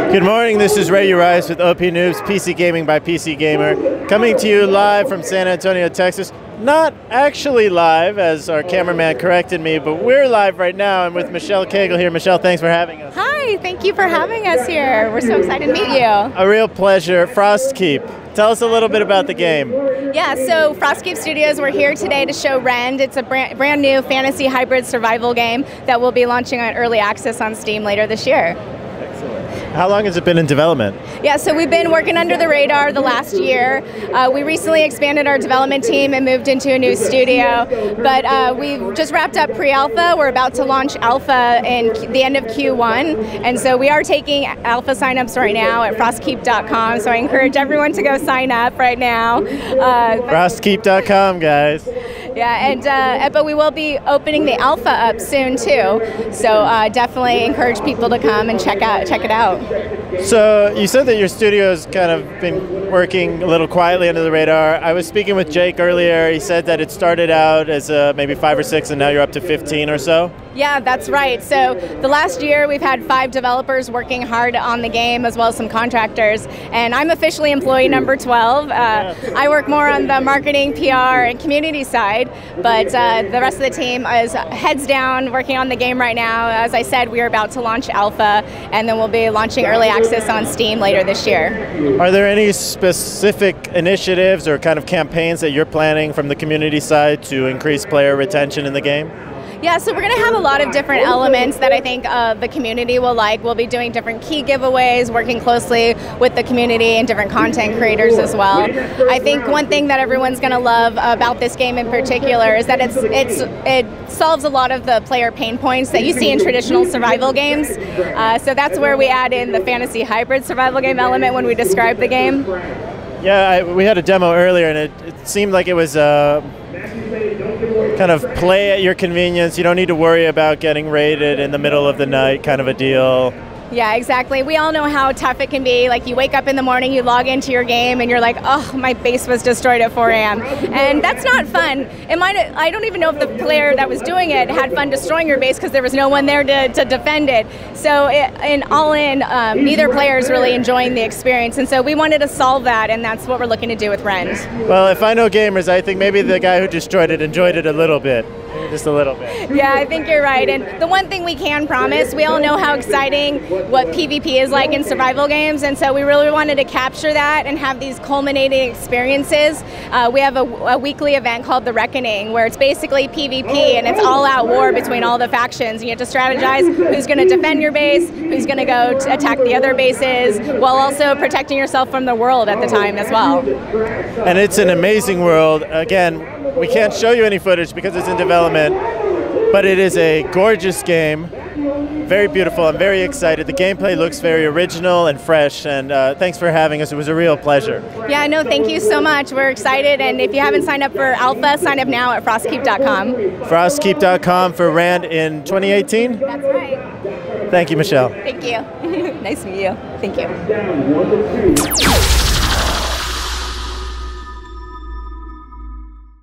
Good morning, this is Ray Urias with OP Noobs, PC Gaming by PC Gamer, coming to you live from San Antonio, Texas. Not actually live, as our cameraman corrected me, but we're live right now. I'm with Michelle Cagle here. Michelle, thanks for having us. Hi, thank you for having us here. We're so excited to meet you. A real pleasure. Frostkeep, tell us a little bit about the game. Yeah, so Frostkeep Studios, we're here today to show Rend. It's a brand new fantasy hybrid survival game that will be launching on early access on Steam later this year. How long has it been in development? Yeah, so we've been working under the radar the last year. We recently expanded our development team and moved into a new studio, but we've just wrapped up pre-alpha. We're about to launch alpha in the end of Q1, and so we are taking alpha signups right now at frostkeep.com, so I encourage everyone to go sign up right now. Frostkeep.com, guys. Yeah, and but we will be opening the alpha up soon too, so definitely encourage people to come and check it out. So you said that your studio's kind of been working a little quietly under the radar. I was speaking with Jake earlier. He said that it started out as maybe 5 or 6, and now you're up to 15 or so. Yeah, that's right. So the last year we've had 5 developers working hard on the game, as well as some contractors, and I'm officially employee number 12. I work more on the marketing, PR, and community side, but the rest of the team is heads down working on the game right now. As I said, we are about to launch alpha, and then we'll be launching early access on Steam later this year. Are there any specific initiatives or kind of campaigns that you're planning from the community side to increase player retention in the game? Yeah, so we're going to have a lot of different elements that I think the community will like. We'll be doing different key giveaways, working closely with the community and different content creators as well. I think one thing that everyone's going to love about this game in particular is that it solves a lot of the player pain points that you see in traditional survival games. So that's where we add in the fantasy hybrid survival game element when we describe the game. Yeah, we had a demo earlier, and it seemed like it was kind of play at your convenience. You don't need to worry about getting raided in the middle of the night kind of a deal. Yeah, exactly. We all know how tough it can be. Like, you wake up in the morning, you log into your game, and you're like, oh, my base was destroyed at 4 a.m. And that's not fun. I don't even know if the player that was doing it had fun destroying your base because there was no one there to defend it. So neither player is really enjoying the experience. And so we wanted to solve that, and that's what we're looking to do with Rend. Well, if I know gamers, I think maybe the guy who destroyed it enjoyed it a little bit. Just a little bit. Yeah, I think you're right. And the one thing we can promise, we all know how exciting what PvP is like in survival games, and so we really wanted to capture that and have these culminating experiences. We have a weekly event called The Reckoning, where it's basically PvP, and it's all-out war between all the factions. You have to strategize who's going to defend your base, who's going to go to attack the other bases, while also protecting yourself from the world at the time as well. And it's an amazing world. Again, we can't show you any footage because it's in development, but it is a gorgeous game, very beautiful. I'm very excited. The gameplay looks very original and fresh, and thanks for having us. It was a real pleasure. Yeah, no, thank you so much. We're excited, and if you haven't signed up for alpha, sign up now at frostkeep.com. Frostkeep.com for Rend in 2018? That's right. Thank you, Michelle. Thank you. Nice to meet you. Thank you.